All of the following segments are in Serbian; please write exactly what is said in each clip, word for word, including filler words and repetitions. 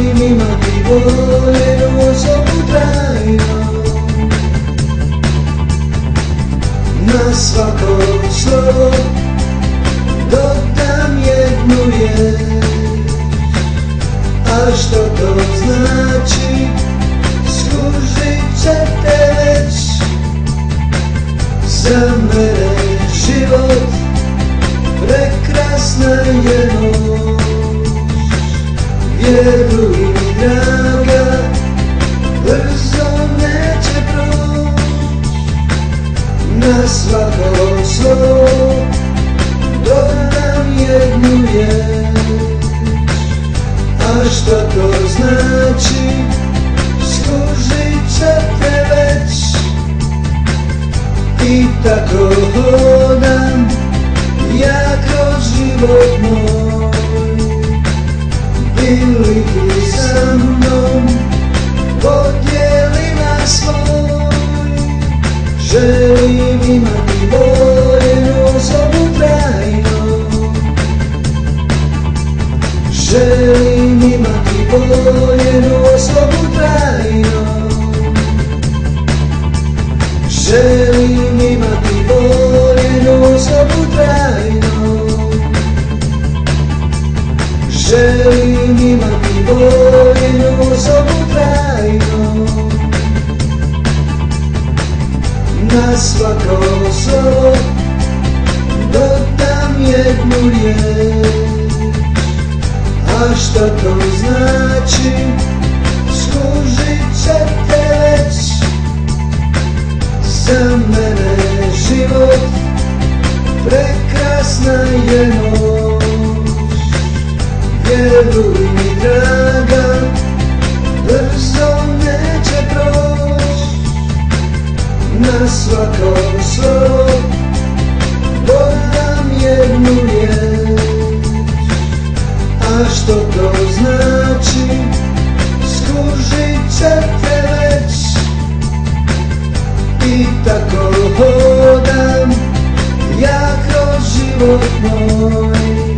želim imati voljenu osobu trajno. Na svako slovo dodam jednu riječ. A što to znači, skužit ćete već. Za mene život prekrasna je noć. Vjeruj mi draga, brzo neće proć. Na svako slovo dodam jednu riječ. A što to znači, skužit ćete već. I tako hodam ja kroz život moj. Bili ti sa mnom, podijeli svoj. Želim imati voljenu osobu trajno. Želim imati voljenu osobu trajno. Želim imati voljenu osobu trajno. Želim imati voljenu osobu trajno. Na svako slovo dodam jednu riječ. A što to znači, skužit ćete već. Za mene život prekrasna je noć. Vjeruj mi draga, brzo neće proć. Na svako slovo dodam jednu riječ. A što to znači, skužit ćete već. I tako hodam ja kroz život moj.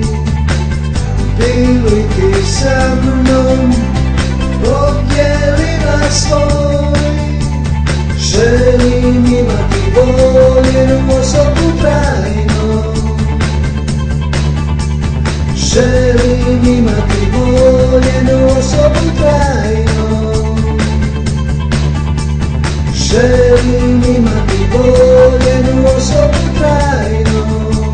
Bili ti sa mnom, podijeli svoj. Želim imati voljenu osobu trajno. Želim imati voljenu osobu trajno. Želim imati voljenu osobu trajno.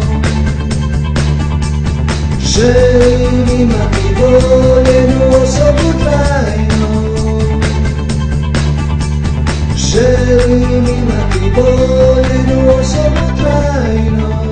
Želim imati voljenu osobu trajno. Želim imati voljenu osobu trajno.